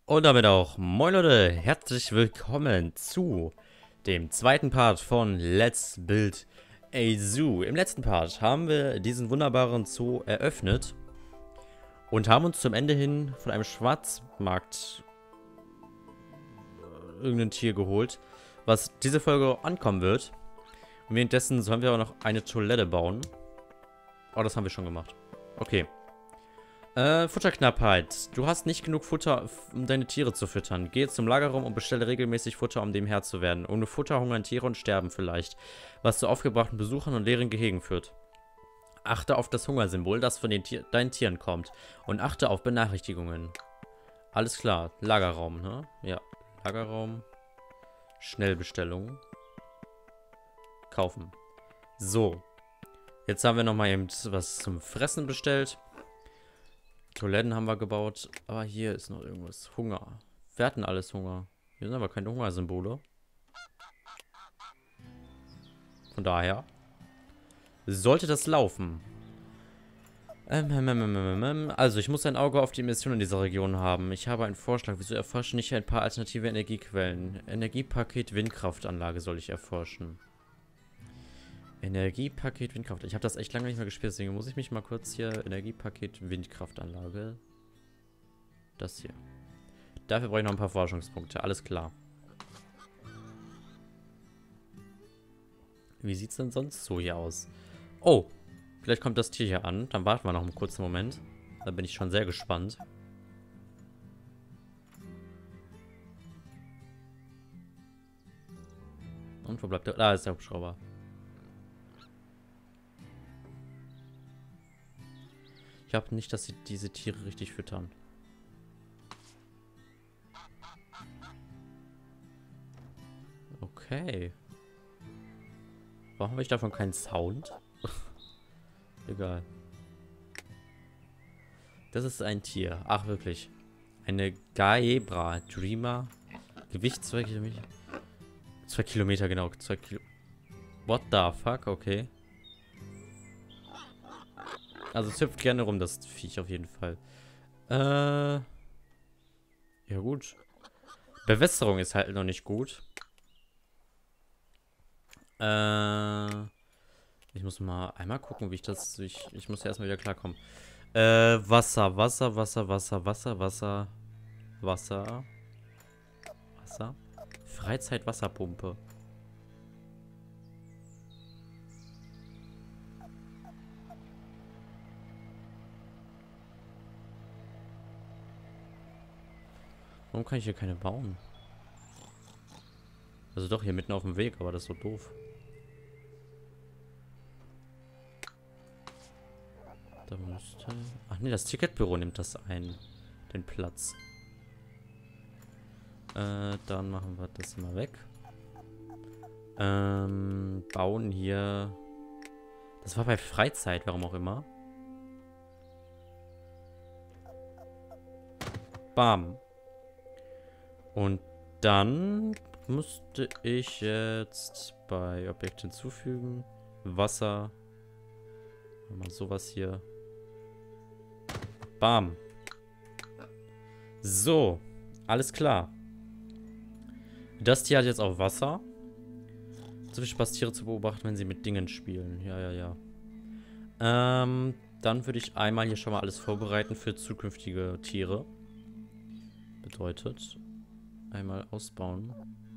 Und damit auch, moin Leute, herzlich willkommen zu dem zweiten Part von Let's Build a Zoo. Im letzten Part haben wir diesen wunderbaren Zoo eröffnet und haben uns zum Ende hin von einem Schwarzmarkt irgendein Tier geholt, was diese Folge ankommen wird. Und währenddessen sollen wir auch noch eine Toilette bauen. Oh, das haben wir schon gemacht. Okay. Futterknappheit. Du hast nicht genug Futter, um deine Tiere zu füttern. Gehe zum Lagerraum und bestelle regelmäßig Futter, um dem Herr zu werden. Ohne Futter hungern Tiere und sterben vielleicht, was zu aufgebrachten Besuchern und leeren Gehegen führt. Achte auf das Hungersymbol, das von deinen Tieren kommt. Und achte auf Benachrichtigungen. Alles klar. Lagerraum, ne? Ja. Lagerraum. Schnellbestellung. Kaufen. So. Jetzt haben wir nochmal eben was zum Fressen bestellt. Toiletten haben wir gebaut. Aber hier ist noch irgendwas. Hunger. Wir hatten alles Hunger. Hier sind aber keine Hungersymbole. Von daher sollte das laufen. Also, ich muss ein Auge auf die Emissionen in dieser Region haben. Ich habe einen Vorschlag. Wieso erforschen nicht ein paar alternative Energiequellen? Energiepaket Windkraftanlage soll ich erforschen. Energiepaket Windkraft. Ich habe das echt lange nicht mehr gespielt, deswegen muss ich mich mal kurz hier... Energiepaket Windkraftanlage. Das hier. Dafür brauche ich noch ein paar Forschungspunkte. Alles klar. Wie sieht es denn sonst so hier aus? Oh, vielleicht kommt das Tier hier an. Dann warten wir noch einen kurzen Moment. Da bin ich schon sehr gespannt. Und wo bleibt der... Da ist der Hubschrauber. Ich glaube nicht, dass sie diese Tiere richtig füttern. Okay. Warum habe ich davon keinen Sound? Egal. Das ist ein Tier. Ach, wirklich. Eine Gaebra Dreamer. Gewicht 2 Kilometer. 2 Kilometer, genau. 2 Kilo. What the fuck? Okay. Also es hüpft gerne rum, das Viech auf jeden Fall. Ja gut. Bewässerung ist halt noch nicht gut. Ich muss mal einmal gucken, wie ich das... Ich muss ja erstmal wieder klarkommen. Wasser. Freizeitwasserpumpe. Warum kann ich hier keine bauen? Also doch, hier mitten auf dem Weg, aber das ist so doof. Da müsste... Ach nee, das Ticketbüro nimmt das ein. Den Platz. Dann machen wir das mal weg. Bauen hier... Das war bei Freizeit, warum auch immer. Bam. Und dann musste ich jetzt bei Objekt hinzufügen. Wasser. Mal sowas hier. Bam. So. Alles klar. Das Tier hat jetzt auch Wasser. So viel Spaß, Tiere zu beobachten, wenn sie mit Dingen spielen. Ja. Dann würde ich einmal hier schon mal alles vorbereiten für zukünftige Tiere. Bedeutet... Einmal ausbauen.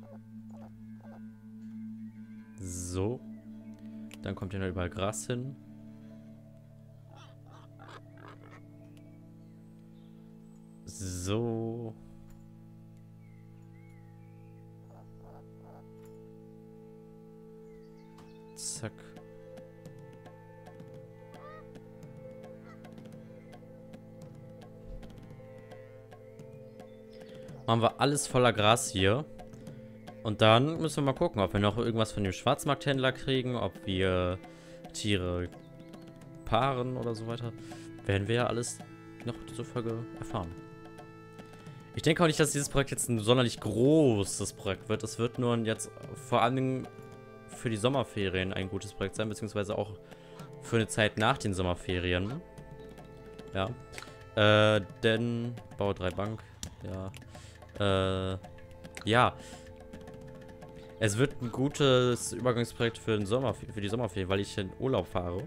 So. Dann kommt hier noch überall Gras hin. So. Zack. Machen wir alles voller Gras hier. Und dann müssen wir mal gucken, ob wir noch irgendwas von dem Schwarzmarkthändler kriegen, ob wir Tiere paaren oder so weiter. Werden wir ja alles noch zur Folge erfahren. Ich denke auch nicht, dass dieses Projekt jetzt ein sonderlich großes Projekt wird. Es wird nur jetzt vor allem für die Sommerferien ein gutes Projekt sein, beziehungsweise auch für eine Zeit nach den Sommerferien. Ja. Denn baue 3 Bank. Ja. Ja. Es wird ein gutes Übergangsprojekt für den Sommer, für die Sommerferien, weil ich in Urlaub fahre.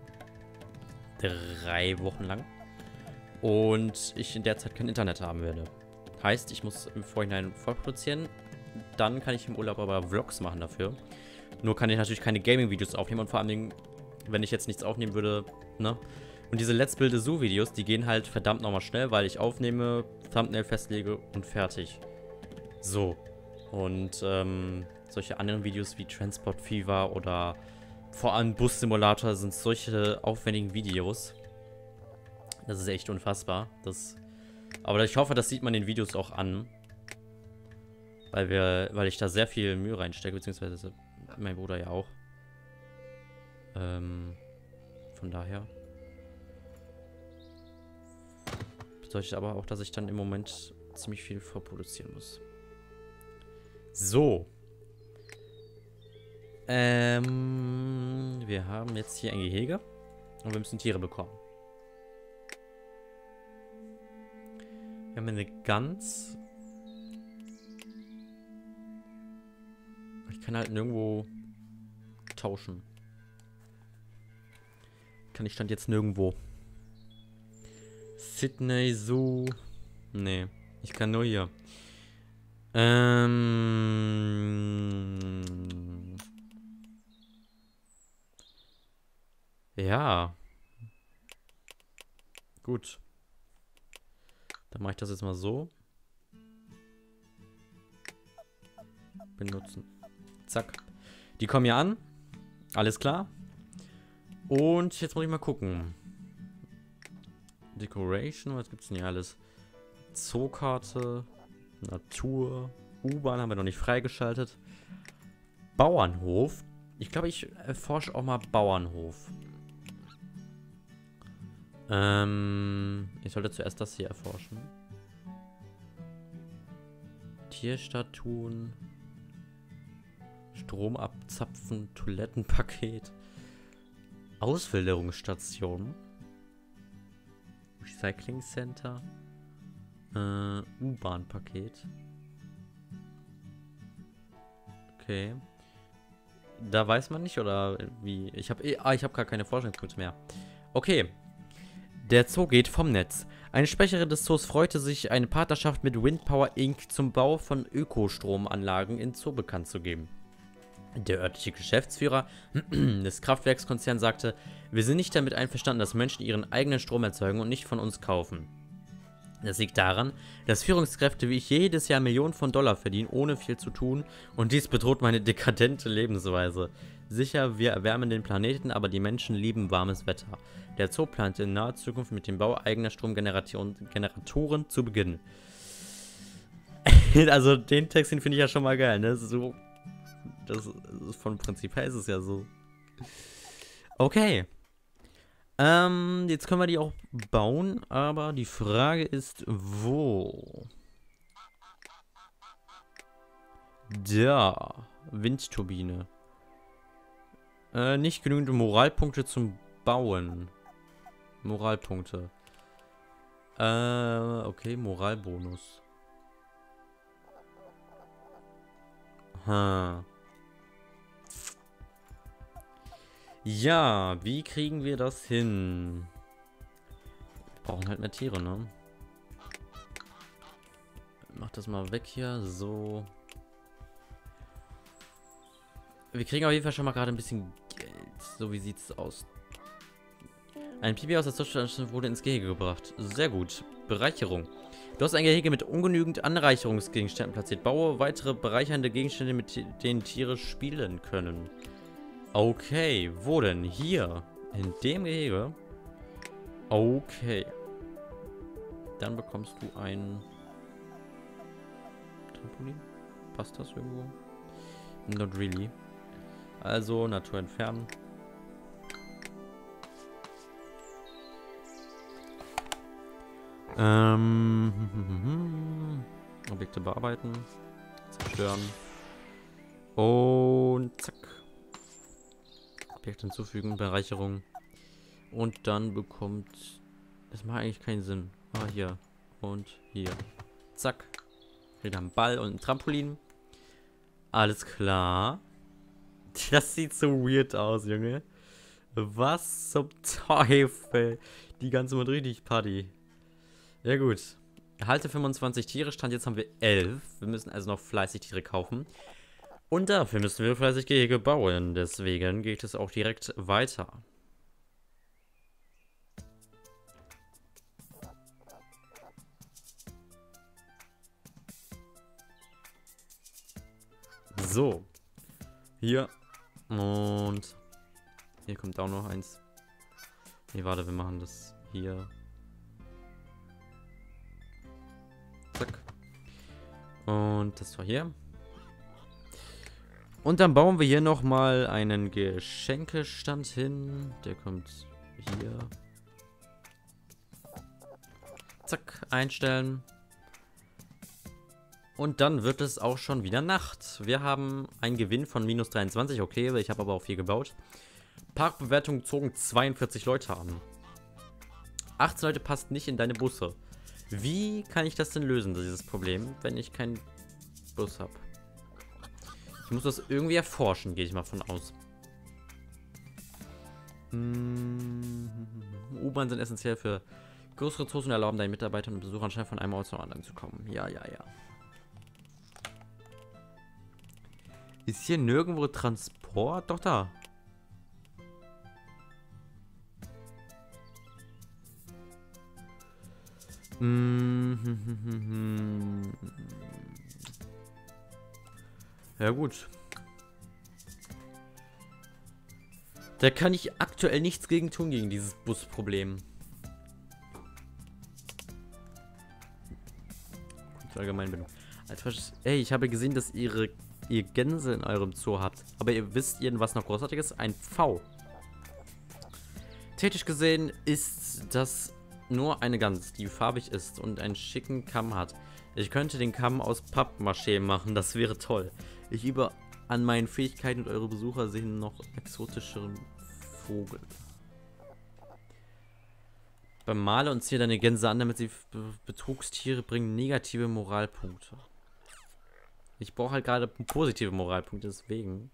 3 Wochen lang. Und ich in der Zeit kein Internet haben werde. Heißt, ich muss im Vorhinein vorproduzieren. Dann kann ich im Urlaub aber Vlogs machen dafür. Nur kann ich natürlich keine Gaming-Videos aufnehmen. Und vor allen Dingen, wenn ich jetzt nichts aufnehmen würde, ne? Und diese Let's Build a Zoo-Videos, die gehen halt verdammt nochmal schnell, weil ich aufnehme, Thumbnail festlege und fertig. So. Und solche anderen Videos wie Transport Fever oder vor allem Bus Simulator sind solche aufwendigen Videos. Das ist echt unfassbar. Aber ich hoffe, das sieht man in den Videos auch an. Weil ich da sehr viel Mühe reinstecke, beziehungsweise mein Bruder ja auch. Von daher. Bedeutet aber auch, dass ich dann im Moment ziemlich viel vorproduzieren muss. So. Wir haben jetzt hier ein Gehege. Und wir müssen Tiere bekommen. Wir haben eine Gans. Ich kann halt nirgendwo tauschen. Ich stand jetzt nirgendwo. Sydney Zoo. Nee, ich kann nur hier. Ja. Gut. Dann mache ich das jetzt mal so. Benutzen. Zack. Die kommen ja an. Alles klar. Und jetzt muss ich mal gucken. Decoration, was gibt's denn hier alles? Zookarte, Natur, U-Bahn haben wir noch nicht freigeschaltet. Bauernhof. Ich glaube, ich erforsche auch mal Bauernhof. Ich sollte zuerst das hier erforschen. Tierstatuen. Strom abzapfen, Toilettenpaket. Auswilderungsstation. Recycling Center. U-Bahn-Paket. Okay. Da weiß man nicht, oder wie? Ich habe gar keine Forschungspunkte mehr. Okay. Der Zoo geht vom Netz. Eine Sprecherin des Zoos freute sich, eine Partnerschaft mit Windpower Inc. zum Bau von Ökostromanlagen in Zoo bekannt zu geben. Der örtliche Geschäftsführer des Kraftwerkskonzerns sagte, wir sind nicht damit einverstanden, dass Menschen ihren eigenen Strom erzeugen und nicht von uns kaufen. Das liegt daran, dass Führungskräfte wie ich jedes Jahr Millionen von Dollar verdienen, ohne viel zu tun, und dies bedroht meine dekadente Lebensweise. Sicher, wir erwärmen den Planeten, aber die Menschen lieben warmes Wetter. Der Zoo plant in naher Zukunft mit dem Bau eigener Stromgeneratoren zu beginnen. Also den Text, den finde ich ja schon mal geil, ne? So, das ist von Prinzip her ist es ja so. Okay. Jetzt können wir die auch bauen, aber die Frage ist, wo? Da. Windturbine. Nicht genügend Moralpunkte zum Bauen. Moralpunkte. Okay, Moralbonus. Ja, wie kriegen wir das hin? Wir brauchen halt mehr Tiere, ne? Mach das mal weg hier, so. Wir kriegen auf jeden Fall schon mal gerade ein bisschen Geld. So, wie sieht's aus? Ein Pipi aus der Zustand wurde ins Gehege gebracht. Sehr gut. Bereicherung. Du hast ein Gehege mit ungenügend Anreicherungsgegenständen platziert. Baue weitere bereichernde Gegenstände, mit denen Tiere spielen können. Okay, wo denn? Hier. In dem Gehege? Okay. Dann bekommst du ein Trampolin. Passt das irgendwo? Not really. Also, Natur entfernen. Objekte bearbeiten. Zerstören. Und zack. Objekt hinzufügen, Bereicherung. Und dann bekommt... Das macht eigentlich keinen Sinn. Ah, hier. Und hier. Zack. Wieder ein Ball und ein Trampolin. Alles klar. Das sieht so weird aus, Junge. Was zum Teufel? Die ganze Mal richtig Party. Ja gut. Erhalte 25 Tiere. Stand jetzt haben wir 11. Wir müssen also noch fleißig Tiere kaufen. Und dafür müssen wir fleißig Gehege bauen. Deswegen geht es auch direkt weiter. So. Hier. Und hier kommt auch noch eins. Nee, warte, wir machen das hier. Zack. Und das war hier. Und dann bauen wir hier nochmal einen Geschenkestand hin. Der kommt hier. Zack, einstellen. Und dann wird es auch schon wieder Nacht. Wir haben einen Gewinn von minus 23, okay, ich habe aber auch viel gebaut. Parkbewertung zogen 42 Leute an. 18 Leute passt nicht in deine Busse. Wie kann ich das denn lösen, dieses Problem, wenn ich keinen Bus habe? Ich muss das irgendwie erforschen, gehe ich mal von aus. U-Bahn sind essentiell für größere Zoos und erlauben deinen Mitarbeitern und Besuchern schnell von einem Ort zum anderen zu kommen. Ja, ja, ja. Ist hier nirgendwo Transport? Doch, da. Ja gut. Da kann ich aktuell nichts gegen tun, gegen dieses Busproblem. Allgemeinbildung. Ey, ich habe gesehen, dass ihr Gänse in eurem Zoo habt. Aber ihr wisst irgendwas noch Großartiges? Ein Pfau. Technisch gesehen ist das nur eine Gans, die farbig ist und einen schicken Kamm hat. Ich könnte den Kamm aus Pappmaché machen, das wäre toll. Ich übe an meinen Fähigkeiten und eure Besucher sehen noch exotischeren Vogel. Bemale und ziehe deine Gänse an, damit sie Betrugstiere bringen negative Moralpunkte. Ich brauche halt gerade positive Moralpunkte, deswegen.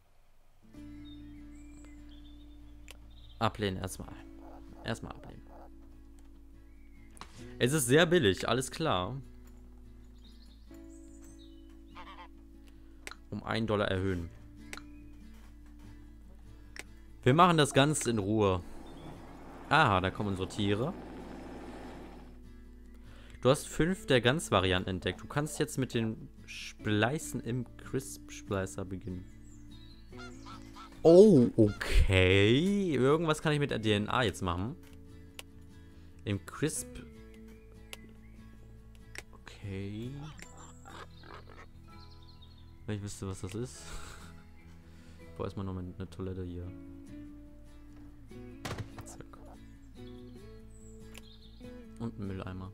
Ablehnen erstmal. Erstmal ablehnen. Es ist sehr billig, alles klar. Um $1 erhöhen. Wir machen das Ganze in Ruhe. Aha, da kommen unsere Tiere. Du hast 5 der Gans-Varianten entdeckt. Du kannst jetzt mit den Spleißen im Crisp-Spleißer beginnen. Oh, okay. Irgendwas kann ich mit der DNA jetzt machen. Im Crisp. Okay. Wenn ich wüsste, was das ist. Ich brauche erstmal noch mal eine Toilette hier. Zack. Und ein Mülleimer.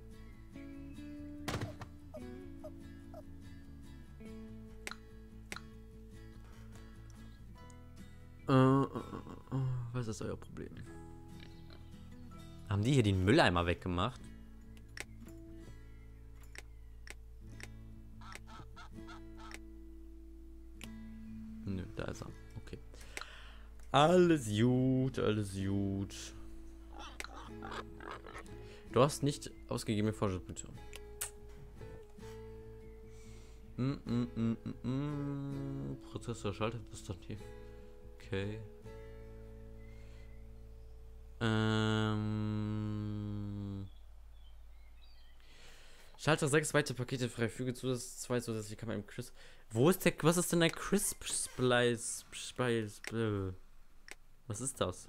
Was ist euer Problem? Haben die hier den Mülleimer weggemacht? Nö, da ist er. Okay. Alles gut, alles gut. Du hast nicht ausgegebene Fortschrittspunkte. Prozessor schaltet das dann hier. Okay. Schalter 6 weitere Pakete frei. Füge zwei zusätzliche Kamera im Crisp. Wo ist der. Was ist denn ein Crisp Splice? Was ist das?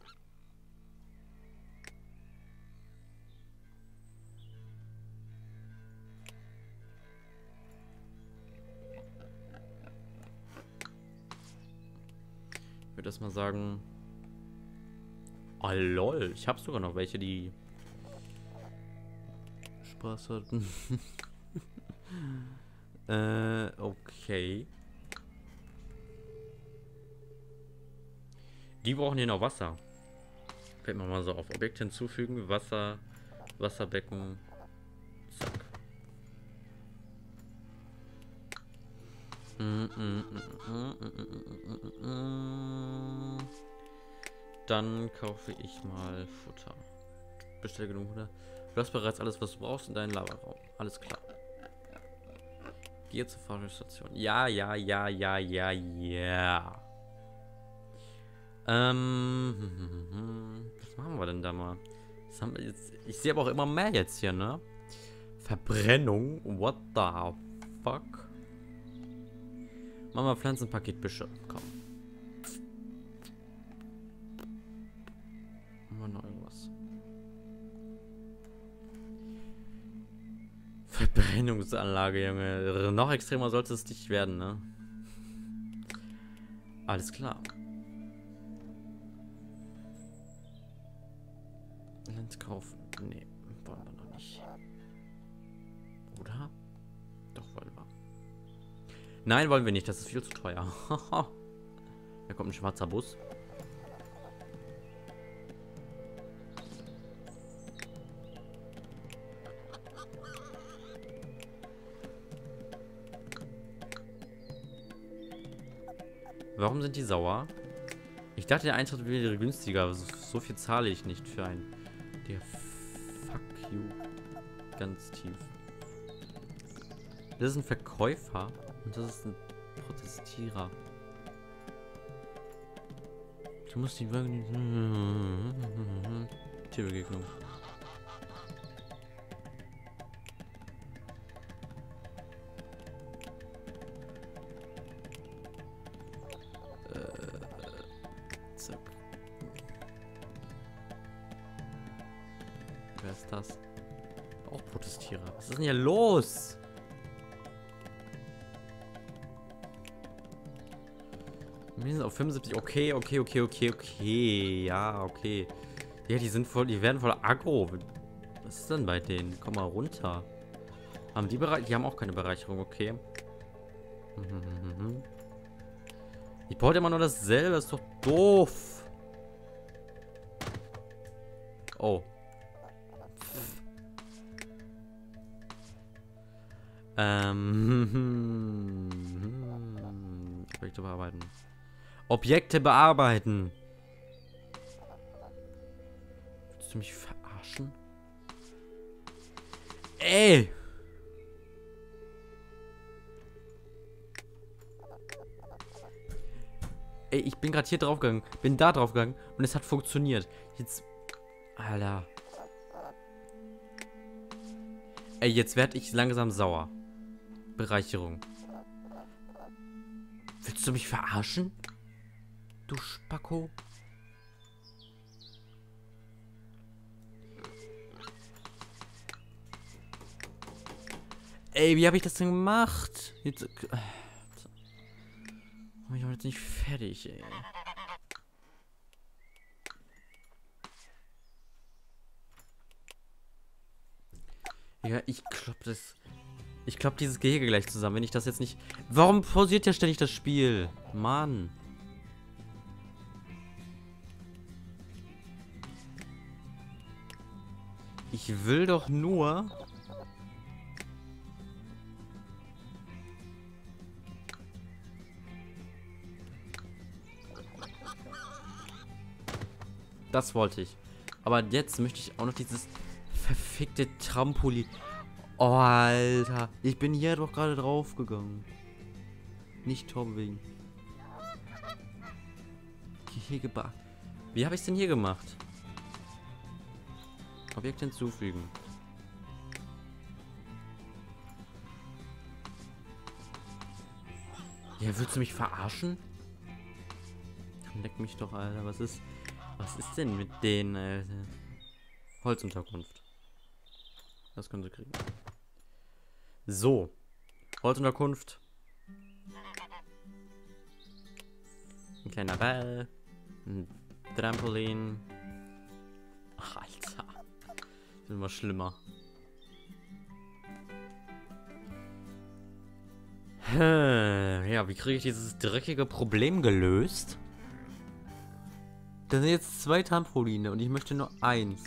Ich würde erstmal sagen. Oh lol. Ich habe sogar noch welche, die Spaß hatten. Okay. Die brauchen hier noch Wasser. Fällt mir mal so auf. Objekt hinzufügen. Wasser. Wasserbecken. Zack. Dann kaufe ich mal Futter. Bestelle genug Futter. Du hast bereits alles, was du brauchst in deinem Lagerraum. Alles klar. Gehe zur Forschungsstation. Ja. Was machen wir denn da mal? Das haben wir jetzt, ich sehe aber auch immer mehr jetzt hier, ne? Verbrennung? What the fuck? Machen wir Pflanzenpaket Büsche. Komm. Machen wir noch irgendwas. Verbrennungsanlage, Junge. Noch extremer sollte es nicht werden, ne? Alles klar. Lens kaufen. Nee, wollen wir noch nicht. Oder? Doch, wollen wir. Nein, wollen wir nicht. Das ist viel zu teuer. Da kommt ein schwarzer Bus. Warum sind die sauer? Ich dachte, der Eintritt wäre günstiger. So viel zahle ich nicht für einen. Der fuck you. Ganz tief. Das ist ein Verkäufer. Und das ist ein Protestierer. Du musst die Tierbegegnung. Zack. Wer ist das? Auch Protestierer. Was ist denn hier los? Wir sind auf 75. Okay. Ja, okay. Ja, die sind voll, die werden voll aggro. Was ist denn bei denen? Komm mal runter. Haben die die haben auch keine Bereicherung, okay. Ich brauche immer nur dasselbe, das ist doch doof. Oh. Objekte bearbeiten. Objekte bearbeiten. Willst du mich verarschen? Ey! Ey, ich bin gerade hier draufgegangen. Bin da draufgegangen und es hat funktioniert. Jetzt. Alter. Ey, jetzt werde ich langsam sauer. Bereicherung. Willst du mich verarschen? Du Spacko. Ey, wie habe ich das denn gemacht? Jetzt. Ich bin jetzt nicht fertig, ey. Ja, ich klopp das. Ich klopp dieses Gehege gleich zusammen, wenn ich das jetzt nicht. Warum pausiert ja ständig das Spiel? Mann. Ich will doch nur. Das wollte ich. Aber jetzt möchte ich auch noch dieses verfickte Trampolin. Oh, Alter. Ich bin hier doch gerade draufgegangen. Nicht wegen. Gehege. Wie habe ich es denn hier gemacht? Objekt hinzufügen. Ja, willst du mich verarschen? Leck mich doch, Alter. Was ist denn mit den Holzunterkunft? Das können sie kriegen. So. Holzunterkunft. Ein kleiner Ball. Ein Trampolin. Ach, Alter. Das ist immer schlimmer. Ja, wie kriege ich dieses dreckige Problem gelöst? Da sind jetzt 2 Trampoline und ich möchte nur 1.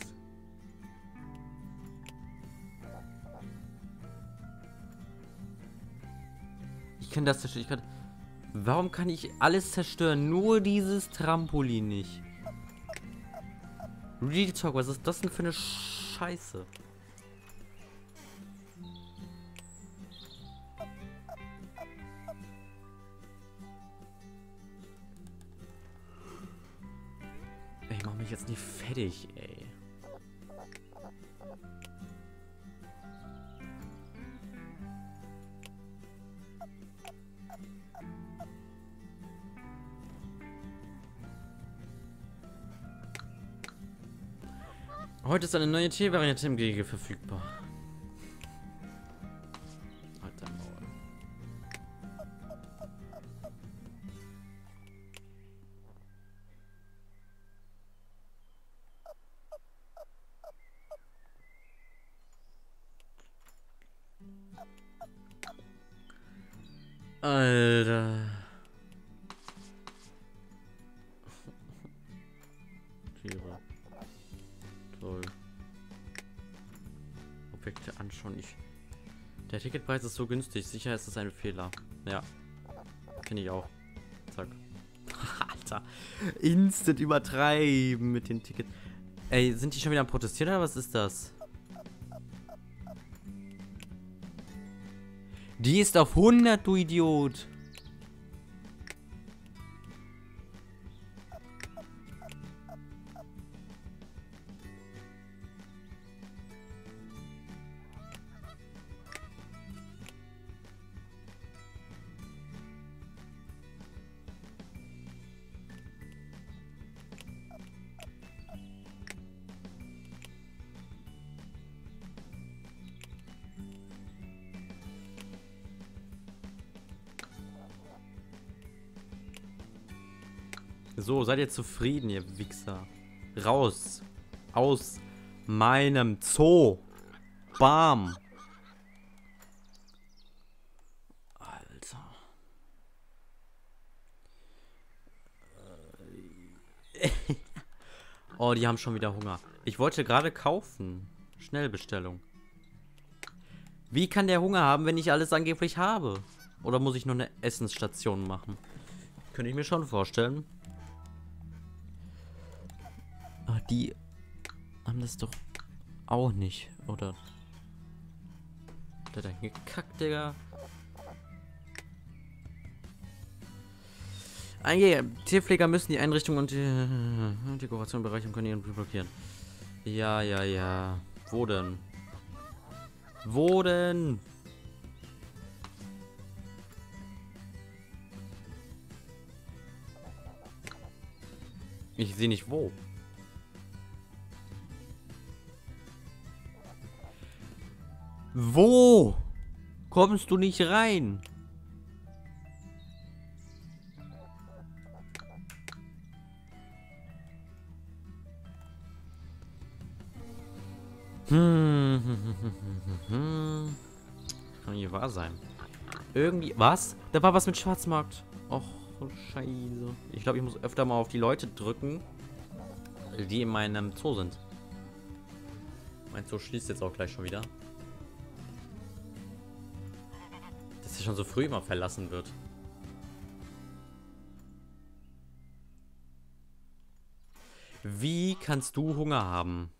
Ich kann das zerstören. Warum kann ich alles zerstören? Nur dieses Trampolin nicht. Real Talk, was ist das denn für eine Scheiße? Ich mach mich jetzt nicht fertig, ey. Heute ist eine neue Tiervariante im Gehege verfügbar. Halt dein Maul. Alter. Tiere. Toll. Objekte anschauen. Der Ticketpreis ist so günstig. Sicher ist es ein Fehler. Ja. Finde ich auch. Zack. Alter. Instant übertreiben mit den Tickets. Ey, sind die schon wieder am Protestieren oder was ist das? Die ist auf 100, du Idiot. So, seid ihr zufrieden, ihr Wichser? Raus. Aus meinem Zoo. Bam. Alter. Oh, die haben schon wieder Hunger. Ich wollte gerade kaufen. Schnellbestellung. Wie kann der Hunger haben, wenn ich alles angeblich habe? Oder muss ich nur eine Essensstation machen? Könnte ich mir schon vorstellen. Aber die haben das doch auch nicht, oder? Hat er da gekackt, Digga? Tierpfleger müssen die Einrichtung und die Dekorationbereiche und können ihren Blick blockieren. Ja, ja, ja. Wo denn? Wo denn? Ich sehe nicht wo. Wo? Kommst du nicht rein? Kann hier wahr sein. Irgendwie. Was? Da war was mit Schwarzmarkt. Och, Scheiße. Ich glaube, ich muss öfter mal auf die Leute drücken, die in meinem Zoo sind. Mein Zoo schließt jetzt auch gleich schon wieder. Dass er schon so früh immer verlassen wird. Wie kannst du Hunger haben?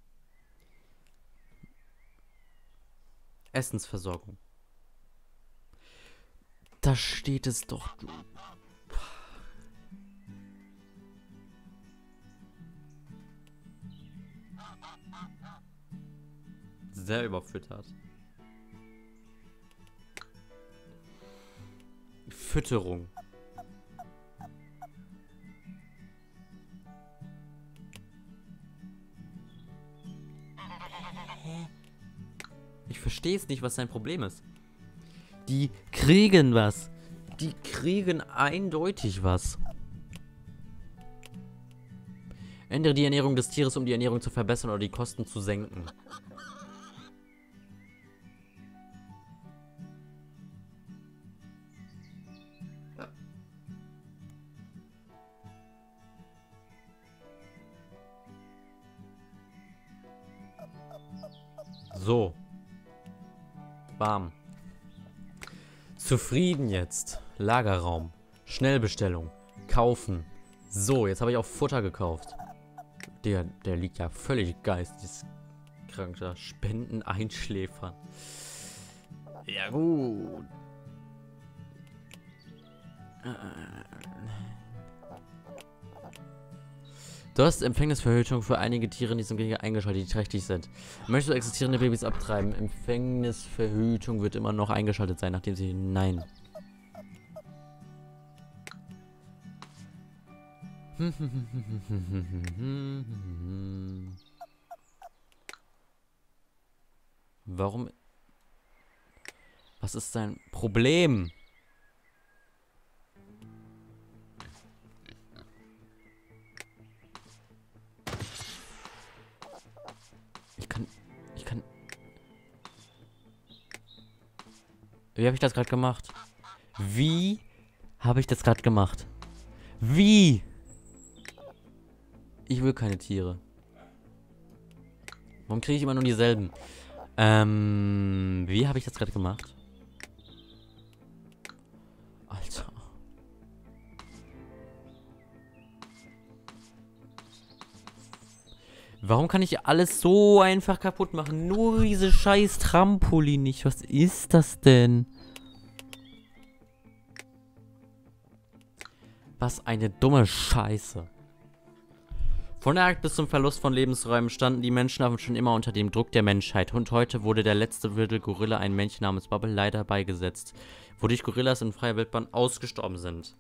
Essensversorgung. Da steht es doch. Sehr überfüttert. Fütterung. Ich verstehe es nicht, was sein Problem ist. Die kriegen was. Die kriegen eindeutig was. Ändere die Ernährung des Tieres, um die Ernährung zu verbessern oder die Kosten zu senken. So. Bam. Zufrieden jetzt. Lagerraum. Schnellbestellung. Kaufen. So, jetzt habe ich auch Futter gekauft. Der liegt ja völlig geisteskranker. Spenden, Einschläfern. Ja gut. Du hast Empfängnisverhütung für einige Tiere in diesem Gehege eingeschaltet, die trächtig sind. Möchtest du existierende Babys abtreiben? Empfängnisverhütung wird immer noch eingeschaltet sein, nachdem sie... Nein. Warum... Was ist dein Problem? Ich kann... Wie habe ich das gerade gemacht? Wie habe ich das gerade gemacht? Wie? Ich will keine Tiere. Warum kriege ich immer nur dieselben? Wie habe ich das gerade gemacht? Alter. Warum kann ich alles so einfach kaputt machen? Nur diese scheiß Trampolin nicht. Was ist das denn? Was eine dumme Scheiße. Von der Jagd bis zum Verlust von Lebensräumen standen die Menschenaffen schon immer unter dem Druck der Menschheit. Und heute wurde der letzte wilde Gorilla, ein Männchen namens Bubble, leider beigesetzt. Wodurch Gorillas in freier Wildbahn ausgestorben sind.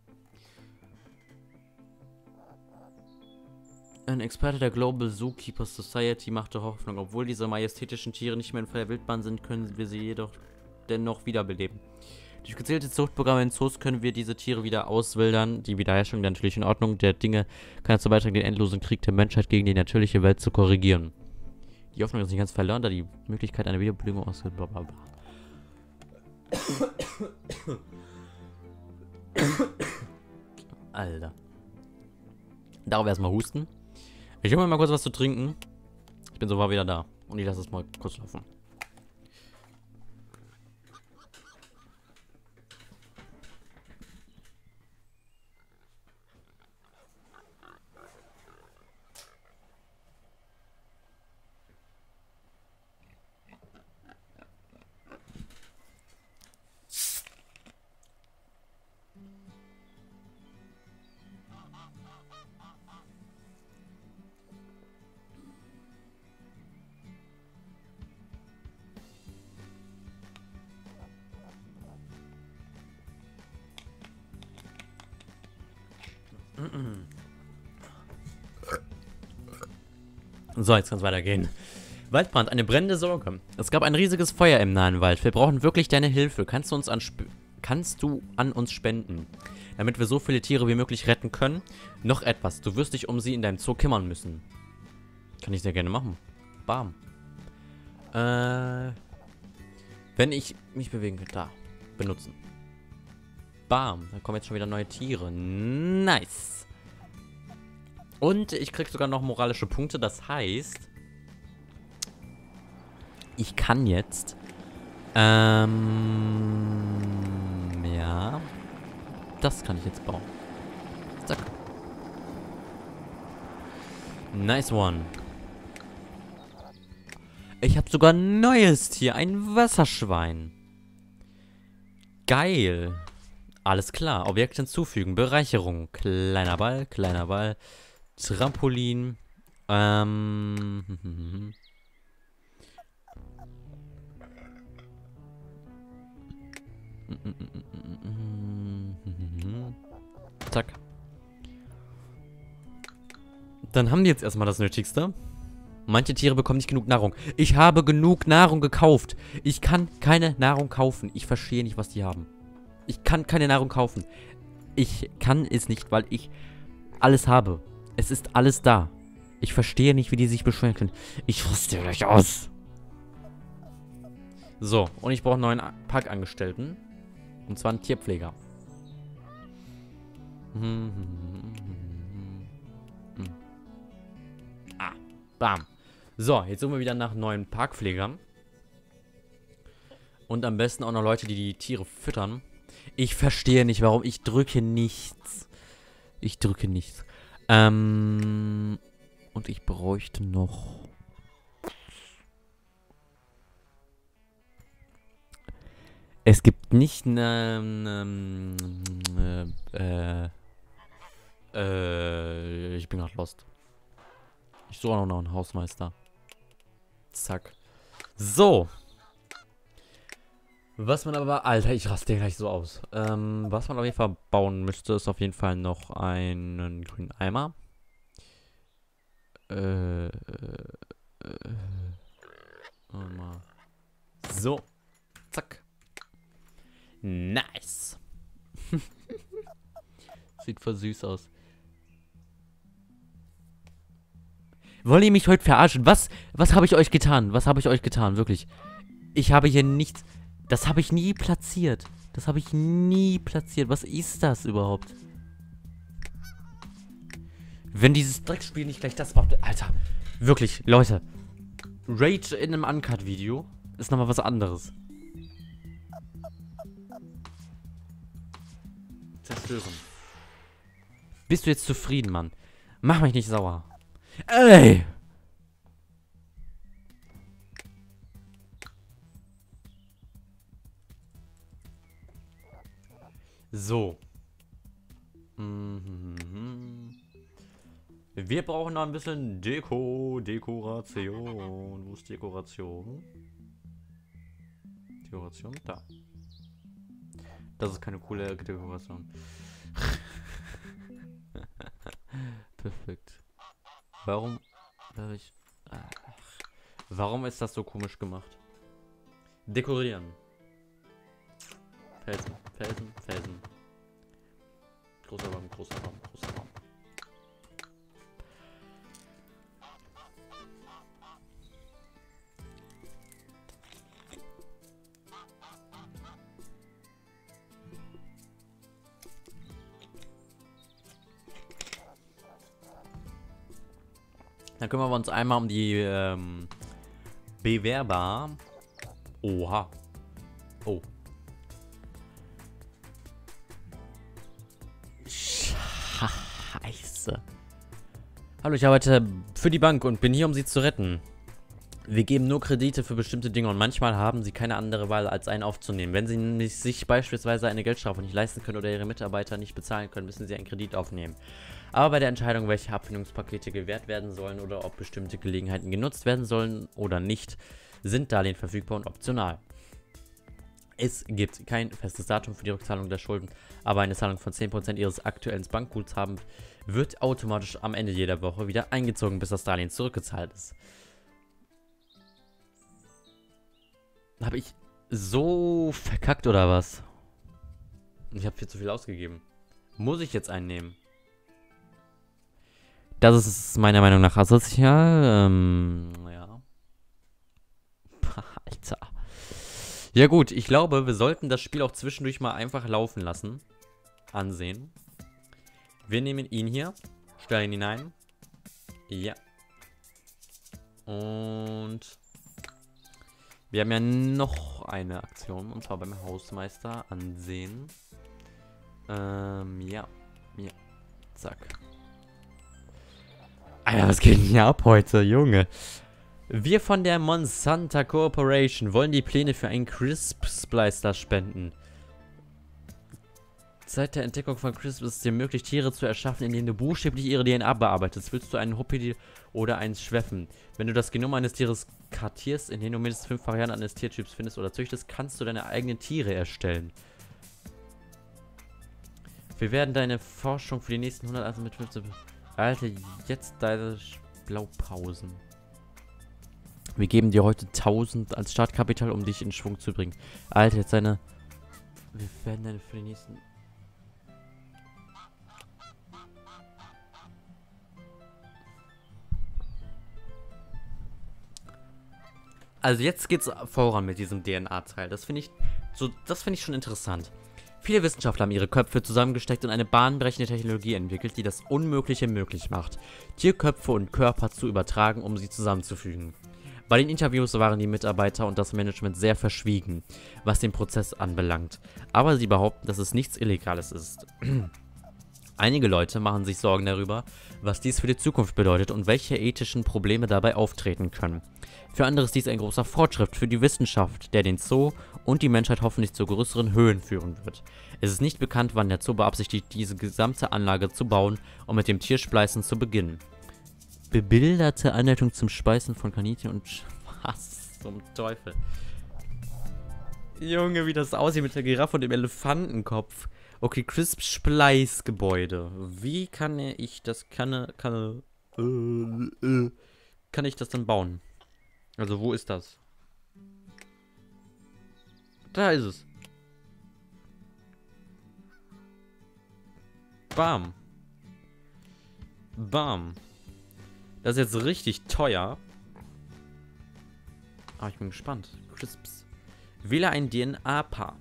Ein Experte der Global Zookeepers Society machte Hoffnung. Obwohl diese majestätischen Tiere nicht mehr in freier Wildbahn sind, können wir sie jedoch dennoch wiederbeleben. Durch gezielte Zuchtprogramme in Zoos können wir diese Tiere wieder auswildern. Die Wiederherstellung der natürlichen Ordnung der Dinge kann dazu beitragen, den endlosen Krieg der Menschheit gegen die natürliche Welt zu korrigieren. Die Hoffnung ist nicht ganz verloren, da die Möglichkeit einer Wiederbelebung ausgeht. Alter. Darauf erstmal husten. Ich hole mir mal kurz was zu trinken. Ich bin sofort wieder da. Und ich lasse es mal kurz laufen. So, jetzt kann es weitergehen. Waldbrand, eine brennende Sorge. Es gab ein riesiges Feuer im nahen Wald. Wir brauchen wirklich deine Hilfe. Kannst du an uns spenden, damit wir so viele Tiere wie möglich retten können? Noch etwas. Du wirst dich um sie in deinem Zoo kümmern müssen. Kann ich sehr gerne machen. Bam. Wenn ich mich bewegen will. Da. Benutzen. Bam. Dann kommen jetzt schon wieder neue Tiere. Nice. Und ich krieg sogar noch moralische Punkte. Das heißt, ich kann jetzt, ja, das kann ich jetzt bauen. Zack. Nice one. Ich habe sogar ein neues Tier, ein Wasserschwein. Geil. Alles klar. Objekt hinzufügen. Bereicherung. Kleiner Ball, kleiner Ball. Trampolin. Zack. Dann haben die jetzt erstmal das Nötigste. Manche Tiere bekommen nicht genug Nahrung. Ich habe genug Nahrung gekauft. Ich kann keine Nahrung kaufen. Ich verstehe nicht, was die haben. Ich kann keine Nahrung kaufen. Ich kann es nicht, weil ich alles habe. Es ist alles da. Ich verstehe nicht, wie die sich beschweren können. Ich rüste gleich aus. So, und ich brauche einen neuen Parkangestellten. Und zwar einen Tierpfleger. Ah, bam. So, jetzt suchen wir wieder nach neuen Parkpflegern. Und am besten auch noch Leute, die die Tiere füttern. Ich verstehe nicht, warum. Ich drücke nichts. Ich drücke nichts. Und ich bräuchte noch... Es gibt nicht eine... ich bin gerade lost. Ich suche auch noch einen Hausmeister. Zack. So. Was man aber... Alter, ich raste gleich so aus. Was man auf jeden Fall bauen müsste, ist auf jeden Fall noch einen grünen Eimer. So. Zack. Nice. Sieht voll süß aus. Wollt ihr mich heute verarschen? Was habe ich euch getan? Was habe ich euch getan? Wirklich. Ich habe hier nichts... Das habe ich nie platziert. Das habe ich nie platziert. Was ist das überhaupt? Wenn dieses Dreckspiel nicht gleich das macht... Alter. Wirklich, Leute. Rage in einem Uncut-Video ist nochmal was anderes. Zerstören. Bist du jetzt zufrieden, Mann? Mach mich nicht sauer. Ey! So. Wir brauchen noch ein bisschen Dekoration. Wo ist Dekoration? Dekoration? Da. Das ist keine coole Dekoration. Perfekt. Warum ist das so komisch gemacht? Dekorieren. Felsen, Felsen, Felsen. Großer Raum, großer Raum, großer Raum. Dann kümmern wir uns einmal um die Bewerber. Oha. Oh. Scheiße. Hallo, ich arbeite für die Bank und bin hier, um sie zu retten. Wir geben nur Kredite für bestimmte Dinge und manchmal haben sie keine andere Wahl, als einen aufzunehmen. Wenn sie sich beispielsweise eine Geldstrafe nicht leisten können oder ihre Mitarbeiter nicht bezahlen können, müssen sie einen Kredit aufnehmen. Aber bei der Entscheidung, welche Abfindungspakete gewährt werden sollen oder ob bestimmte Gelegenheiten genutzt werden sollen oder nicht, sind Darlehen verfügbar und optional. Es gibt kein festes Datum für die Rückzahlung der Schulden, aber eine Zahlung von 10% ihres aktuellen Bankguthabens wird automatisch am Ende jeder Woche wieder eingezogen, bis das Darlehen zurückgezahlt ist. Habe ich so verkackt oder was? Ich habe viel zu viel ausgegeben. Muss ich jetzt einnehmen? Das ist meiner Meinung nach asozial. Ja. Alter. Ja gut, ich glaube, wir sollten das Spiel auch zwischendurch mal einfach laufen lassen. Ansehen. Wir nehmen ihn hier, stellen ihn ein. Ja. Und wir haben ja noch eine Aktion, und zwar beim Hausmeister ansehen. Ja. Ja. Zack. Alter, was geht denn hier ab heute, Junge? Wir von der Monsanto Corporation wollen die Pläne für einen Crisp Splicer spenden. Seit der Entdeckung von Crisp ist es dir möglich, Tiere zu erschaffen, indem du buchstäblich ihre DNA bearbeitest. Willst du einen Huppidi oder einen Schweffen? Wenn du das Genom eines Tieres kartierst, in dem du mindestens 5 Varianten eines Tiertyps findest oder züchtest, kannst du deine eigenen Tiere erstellen. Wir werden deine Forschung für die nächsten 100 also mit 15... Alter, jetzt deine Blaupausen. Wir geben dir heute 1000 als Startkapital, um dich in Schwung zu bringen. Alter, jetzt deine... Wir werden deine für die nächsten... Also jetzt geht's voran mit diesem DNA-Teil. Das finde ich schon interessant. Viele Wissenschaftler haben ihre Köpfe zusammengesteckt und eine bahnbrechende Technologie entwickelt, die das Unmögliche möglich macht. Tierköpfe und Körper zu übertragen, um sie zusammenzufügen. Bei den Interviews waren die Mitarbeiter und das Management sehr verschwiegen, was den Prozess anbelangt. Aber sie behaupten, dass es nichts Illegales ist. Einige Leute machen sich Sorgen darüber, was dies für die Zukunft bedeutet und welche ethischen Probleme dabei auftreten können. Für andere ist dies ein großer Fortschritt für die Wissenschaft, der den Zoo und die Menschheit hoffentlich zu größeren Höhen führen wird. Es ist nicht bekannt, wann der Zoo beabsichtigt, diese gesamte Anlage zu bauen und mit dem Tierspleißen zu beginnen. Bebilderte Anleitung zum Speisen von Kaninchen und... Was zum Teufel? Junge, wie das aussieht mit der Giraffe und dem Elefantenkopf. Okay, Crisp Spleißgebäude. Wie kann ich das... Kann ich das dann bauen? Also, wo ist das? Da ist es. Bam. Bam. Das ist jetzt richtig teuer. Aber ich bin gespannt. Crisps. Wähle ein DNA-Paar.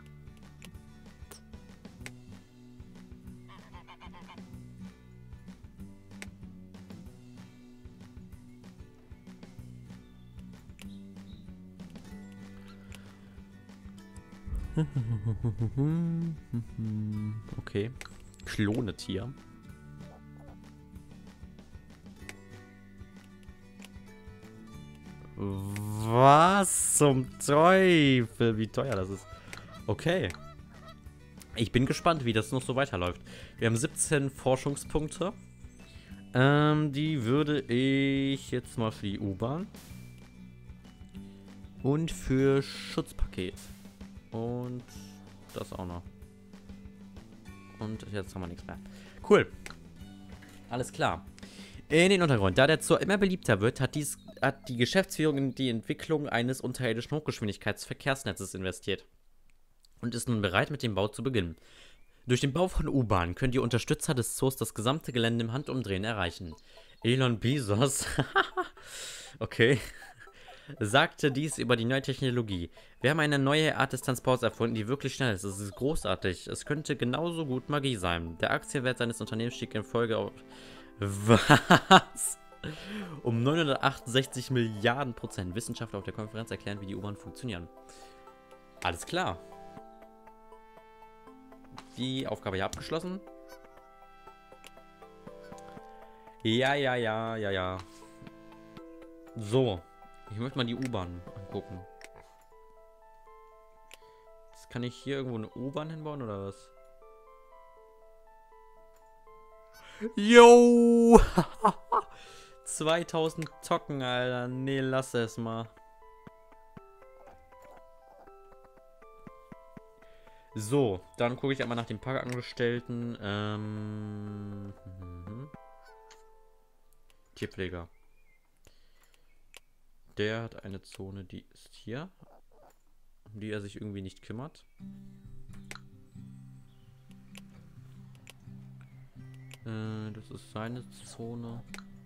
Okay. Klonetier. Was zum Teufel? Wie teuer das ist. Okay. Ich bin gespannt, wie das noch so weiterläuft. Wir haben 17 Forschungspunkte. Die würde ich jetzt mal für die U-Bahn. Und für Schutzpaket. Und das auch noch. Und jetzt haben wir nichts mehr. Cool. Alles klar. In den Untergrund. Da der Zoo immer beliebter wird, hat die Geschäftsführung in die Entwicklung eines unterirdischen Hochgeschwindigkeitsverkehrsnetzes investiert. Und ist nun bereit, mit dem Bau zu beginnen. Durch den Bau von U-Bahnen können die Unterstützer des Zoos das gesamte Gelände im Handumdrehen erreichen. Elon Bezos, okay, sagte dies über die neue Technologie. Wir haben eine neue Art des Transports erfunden, die wirklich schnell ist. Es ist großartig. Es könnte genauso gut Magie sein. Der Aktienwert seines Unternehmens stieg in Folge auf... Was? Um 968 Milliarden %. Wissenschaftler auf der Konferenz erklären, wie die U-Bahn funktionieren. Alles klar. Die Aufgabe hier abgeschlossen. Ja. So. Ich möchte mal die U-Bahn angucken. Jetzt kann ich hier irgendwo eine U-Bahn hinbauen oder was? Yo! 2000 Tocken, Alter. Nee, lass es mal. So, dann gucke ich einmal nach den Parkangestellten. Tierpfleger. Der hat eine Zone, die ist hier. Um die er sich irgendwie nicht kümmert. Das ist seine Zone.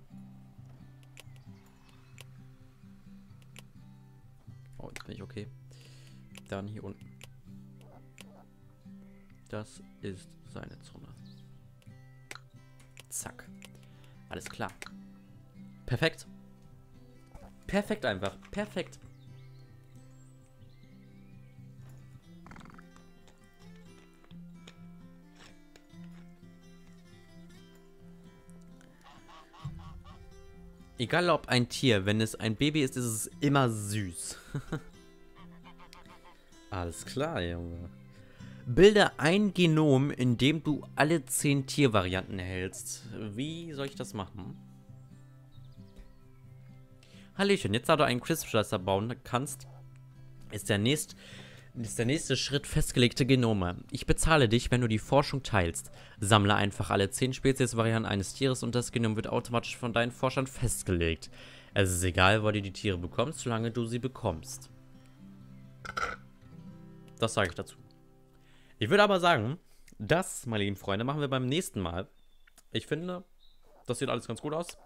Oh, jetzt bin ich okay. Dann hier unten. Das ist seine Zone. Zack. Alles klar. Perfekt. Perfekt einfach. Perfekt. Egal ob ein Tier, wenn es ein Baby ist, ist es immer süß. Alles klar, Junge. Bilde ein Genom, in dem du alle 10 Tiervarianten erhältst. Wie soll ich das machen? Hallöchen, jetzt da du einen Crisp-Schleißer bauen kannst, ist der nächste Schritt festgelegte Genome. Ich bezahle dich, wenn du die Forschung teilst. Sammle einfach alle 10 Speziesvarianten eines Tieres und das Genom wird automatisch von deinen Forschern festgelegt. Es ist egal, wo du die Tiere bekommst, solange du sie bekommst. Das sage ich dazu. Ich würde aber sagen, das, meine lieben Freunde, machen wir beim nächsten Mal. Ich finde, das sieht alles ganz gut aus.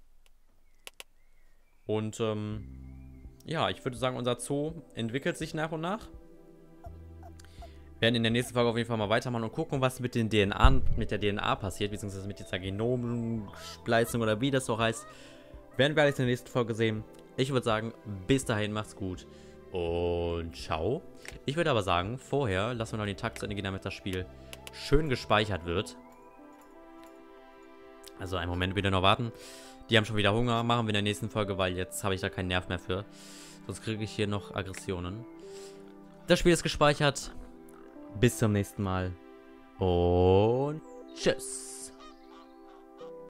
Und, ja, ich würde sagen, unser Zoo entwickelt sich nach und nach. Wir werden in der nächsten Folge auf jeden Fall mal weitermachen und gucken, was mit der DNA passiert, beziehungsweise mit dieser Genomspleißung oder wie das so heißt. Werden wir alles in der nächsten Folge sehen. Ich würde sagen, bis dahin macht's gut und ciao. Ich würde aber sagen, vorher lassen wir noch den Takt zu Ende gehen, damit das Spiel schön gespeichert wird. Also einen Moment bitte noch warten. Die haben schon wieder Hunger, machen wir in der nächsten Folge, weil jetzt habe ich da keinen Nerv mehr für. Sonst kriege ich hier noch Aggressionen. Das Spiel ist gespeichert. Bis zum nächsten Mal. Und tschüss.